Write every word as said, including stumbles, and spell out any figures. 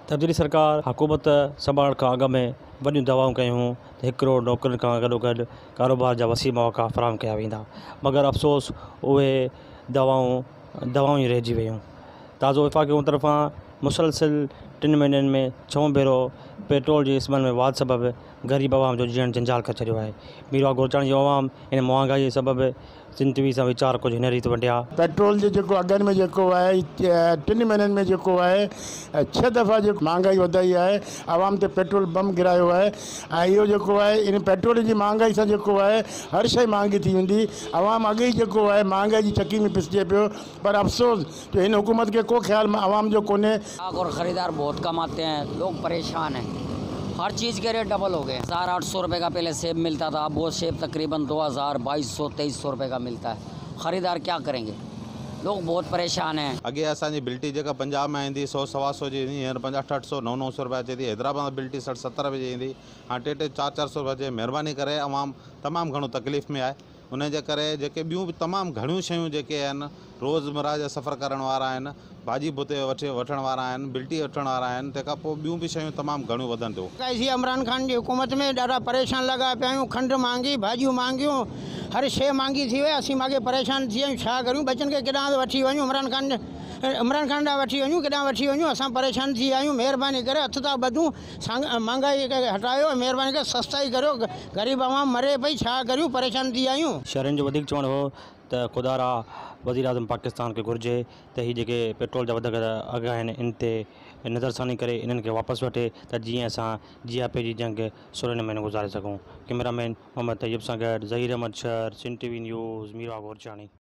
तब्दीली सरकार हुकूमत संभाल खां अॻ में वॾियूं दवाऊं कयूं त हिकु करोड़ नौकरियुनि खां गॾोगॾु कारोबार जा वसी मौक़ा फ़राहम कया वेंदा, मगर अफ़सोस उहे दवाऊं दवाऊं ई रहिजी वियूं। ताज़ो वफ़ाक़ी तरफ़ां मुसलसिल टिनि महीननि में छहों भेरो पेट्रोल जी इस्तेमाल में वाध सबबि ग़रीब आवाम जो जीअण जंजाल करे छॾियो आहे। मीरवा घोरचाणी जो आवाम इन महांगाई जे सबबि चिंतवी सां वीचार कुछ हिन रीति वंडिया। पेट्रोल जो जेको अघनि में जेको आहे टिनि महीननि में जेको आहे छह दफ़ा जो महांगाई वधाई आहे, आवाम ते पेट्रोल बम गिरायो आहे। ऐं इहो जेको आहे इन पेट्रोल जी महांगाई सां जेको आहे हर शइ महांगी थी वेंदी, आवाम अॻे ई जेको आहे महांगाई जी चकी में पिसजे पियो। पर अफ़सोस जो हिन हुकूमत खे को ख़्याल आवाम जो कोन्हे। और ख़रीदार बहुत कम आते हैं, लोग परेशान हैं, हर चीज़ के रेट डबल हो गए। हज़ार आठ सौ रुपये का पहले सेब मिलता था, अब वो सेब तकरीबन दो हज़ार बाईस सौ तेईस सौ रुपये का मिलता है। ख़रीदार क्या करेंगे, लोग बहुत परेशान हैं। अगे असांजी बिल्टी जेका पंजाब में ईंदी सौ सवा सौ जी हींअर पंज अठ अठ सौ नौ नौ सौ रुपया अचे थी। हैदराबाद में बिल्टी सठि सतरि रुपए जी ईंदी, हाँ टे टे चारि चारि सौ रुपया अचे। महिरबानी करे अवाम तमामु घणो तकलीफ़ में आहे, उन जे करे जेके ॿियूं बि तमामु घणियूं शयूं जेके आहिनि रोज़मर्रा जा सफ़र करण वारा आहिनि, भाॼी भुते वठी वठण वारा आहिनि, बिल्टी वठण वारा आहिनि, तंहिंखां पोइ ॿियूं बि शयूं तमामु घणियूं वधनि थियूं। कैसी इमरान खान जी हुकूमत में ॾाढा परेशान लॻा पिया आहियूं। खंडु महांगी, भाॼियूं महांगियूं, हर शइ महांगी थी वई। असीं मागे परेशान थी विया आहियूं, छा करियूं? बचनि खे केॾांहुं वठी वञूं? इमरान खान इमरान खान ॾांहुं वठी वञूं, केॾांहुं वठी वञूं? असां परेशान थी विया आहियूं। महिरबानी करे हथ था ॿधूं, महांगाई खे हटायो, महिरबानी करे सस्ताई करियो। ग़रीब आवाम मरे पई, छा करियूं? परेशान थी विया आहियूं। शहरनि जो वधीक चवणु हो त ख़ुदारा वज़ीर आज़म पाकिस्तान खे घुरिजे त हीअ जेके पेट्रोल जा वधीक अघ आहिनि इन ते नज़रसानी करे इन्हनि खे वापसि वठे त जीअं असां जी आई पी जी जंग सोरहें नमूने में गुज़ारे सघूं। कैमरामैन मोहम्मद तैयब सां गॾु ज़हीर अहमद शहर, सिंध टीवी न्यूज़, मीरवा घोरचाणी।